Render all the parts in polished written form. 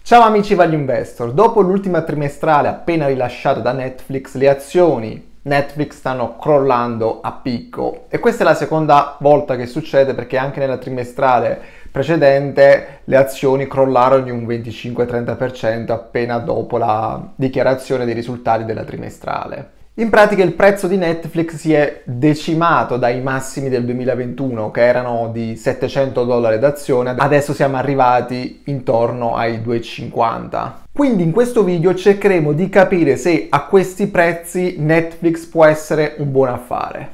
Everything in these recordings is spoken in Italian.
Ciao amici Value Investor, dopo l'ultima trimestrale appena rilasciata da Netflix, le azioni Netflix stanno crollando a picco e questa è la seconda volta che succede perché anche nella trimestrale precedente le azioni crollarono di un 25-30% appena dopo la dichiarazione dei risultati della trimestrale. In pratica il prezzo di Netflix si è decimato dai massimi del 2021 che erano di $700 d'azione, adesso siamo arrivati intorno ai 250. Quindi in questo video cercheremo di capire se a questi prezzi Netflix può essere un buon affare.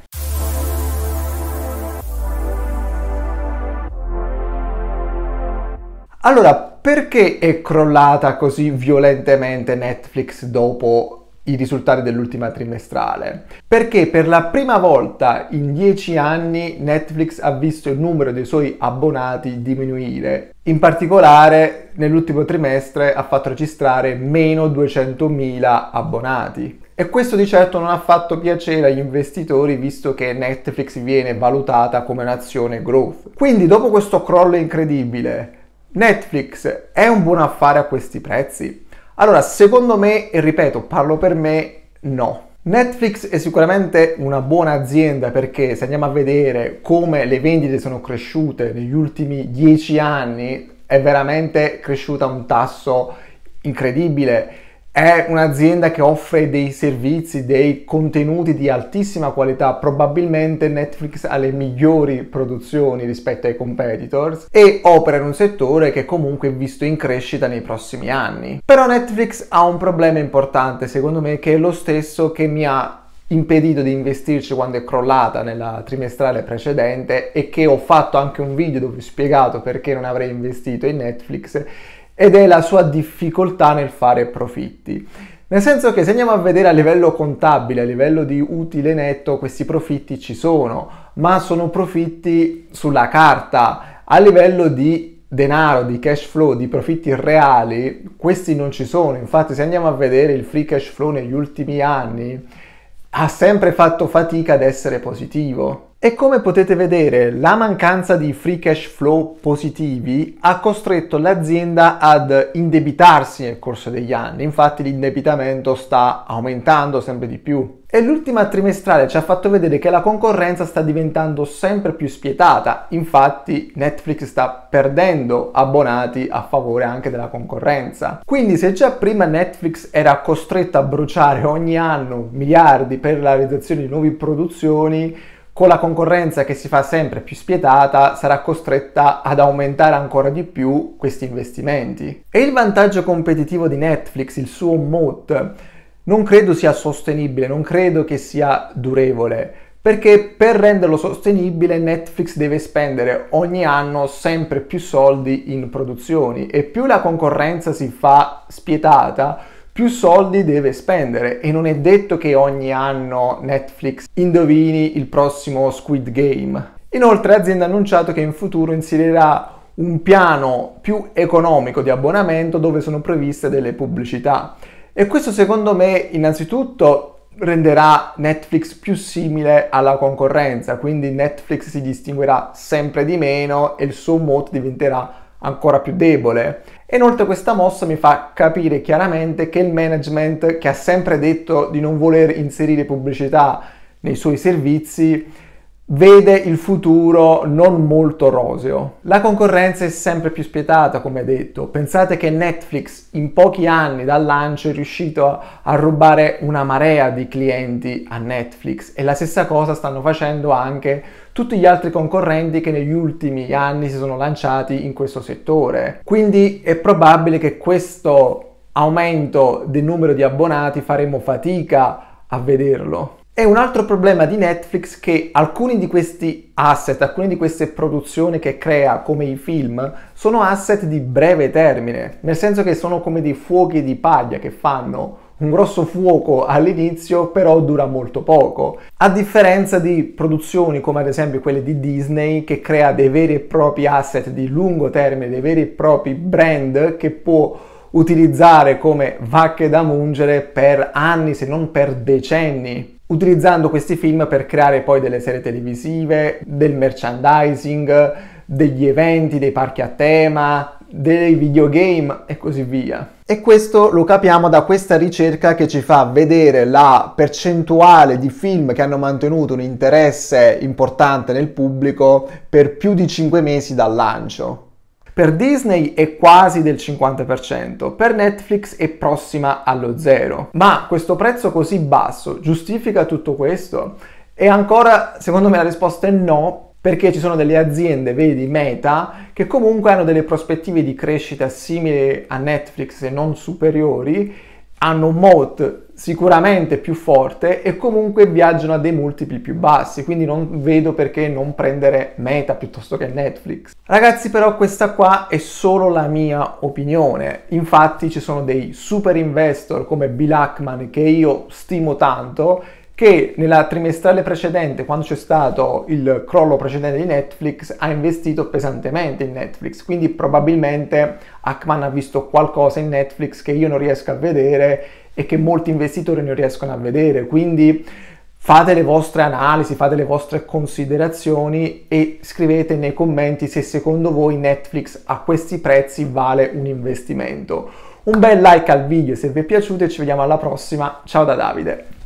Allora, perché è crollata così violentemente Netflix dopo i risultati dell'ultima trimestrale? Perché per la prima volta in 10 anni Netflix ha visto il numero dei suoi abbonati diminuire. In particolare nell'ultimo trimestre ha fatto registrare meno 200.000 abbonati. E questo di certo non ha fatto piacere agli investitori visto che Netflix viene valutata come un'azione growth. Quindi dopo questo crollo incredibile, Netflix è un buon affare a questi prezzi? Allora, secondo me, e ripeto, parlo per me, no. Netflix è sicuramente una buona azienda perché se andiamo a vedere come le vendite sono cresciute negli ultimi 10 anni, è veramente cresciuta a un tasso incredibile. È un'azienda che offre dei servizi, dei contenuti di altissima qualità, probabilmente Netflix ha le migliori produzioni rispetto ai competitors e opera in un settore che comunque è visto in crescita nei prossimi anni. Però Netflix ha un problema importante secondo me che è lo stesso che mi ha impedito di investirci quando è crollata nella trimestrale precedente e che ho fatto anche un video dove ho spiegato perché non avrei investito in Netflix, ed è la sua difficoltà nel fare profitti. Nel senso che se andiamo a vedere a livello contabile, a livello di utile netto, questi profitti ci sono, ma sono profitti sulla carta. A livello di denaro, di cash flow, di profitti reali, questi non ci sono. Infatti se andiamo a vedere il free cash flow negli ultimi anni, ha sempre fatto fatica ad essere positivo. E come potete vedere, la mancanza di free cash flow positivi ha costretto l'azienda ad indebitarsi nel corso degli anni. Infatti l'indebitamento sta aumentando sempre di più. E l'ultima trimestrale ci ha fatto vedere che la concorrenza sta diventando sempre più spietata. Infatti Netflix sta perdendo abbonati a favore anche della concorrenza. Quindi se già prima Netflix era costretta a bruciare ogni anno miliardi per la realizzazione di nuove produzioni, con la concorrenza che si fa sempre più spietata sarà costretta ad aumentare ancora di più questi investimenti. E il vantaggio competitivo di Netflix, il suo moat, non credo sia sostenibile, non credo che sia durevole, perché per renderlo sostenibile Netflix deve spendere ogni anno sempre più soldi in produzioni e più la concorrenza si fa spietata, più soldi deve spendere e non è detto che ogni anno Netflix indovini il prossimo Squid Game. Inoltre l'azienda ha annunciato che in futuro inserirà un piano più economico di abbonamento dove sono previste delle pubblicità e questo secondo me innanzitutto renderà Netflix più simile alla concorrenza, quindi Netflix si distinguerà sempre di meno e il suo moat diventerà ancora più debole. E inoltre questa mossa mi fa capire chiaramente che il management, che ha sempre detto di non voler inserire pubblicità nei suoi servizi, vede il futuro non molto roseo. La concorrenza è sempre più spietata, come detto. Pensate che Netflix in pochi anni dal lancio è riuscito a rubare una marea di clienti a Netflix e la stessa cosa stanno facendo anche tutti gli altri concorrenti che negli ultimi anni si sono lanciati in questo settore. Quindi è probabile che questo aumento del numero di abbonati faremo fatica a vederlo. È un altro problema di Netflix che alcuni di questi asset, alcune di queste produzioni che crea come i film, sono asset di breve termine, nel senso che sono come dei fuochi di paglia che fanno un grosso fuoco all'inizio, però dura molto poco. A differenza di produzioni come ad esempio quelle di Disney, che crea dei veri e propri asset di lungo termine, dei veri e propri brand che può utilizzare come vacche da mungere per anni, se non per decenni, utilizzando questi film per creare poi delle serie televisive, del merchandising, degli eventi, dei parchi a tema, dei videogame e così via. E questo lo capiamo da questa ricerca che ci fa vedere la percentuale di film che hanno mantenuto un interesse importante nel pubblico per più di 5 mesi dal lancio. Per Disney è quasi del 50%, per Netflix è prossima allo zero. Ma questo prezzo così basso giustifica tutto questo? E ancora, secondo me la risposta è no, perché ci sono delle aziende, vedi Meta, che comunque hanno delle prospettive di crescita simili a Netflix e non superiori, hanno un moat sicuramente più forte e comunque viaggiano a dei multipli più bassi, quindi non vedo perché non prendere Meta piuttosto che Netflix. Ragazzi, però questa qua è solo la mia opinione, infatti ci sono dei super investor come Bill Ackman che io stimo tanto, che nella trimestrale precedente, quando c'è stato il crollo precedente di Netflix, ha investito pesantemente in Netflix, quindi probabilmente Ackman ha visto qualcosa in Netflix che io non riesco a vedere e che molti investitori non riescono a vedere, quindi fate le vostre analisi, fate le vostre considerazioni e scrivete nei commenti se secondo voi Netflix a questi prezzi vale un investimento. Un bel like al video se vi è piaciuto e ci vediamo alla prossima, ciao da Davide!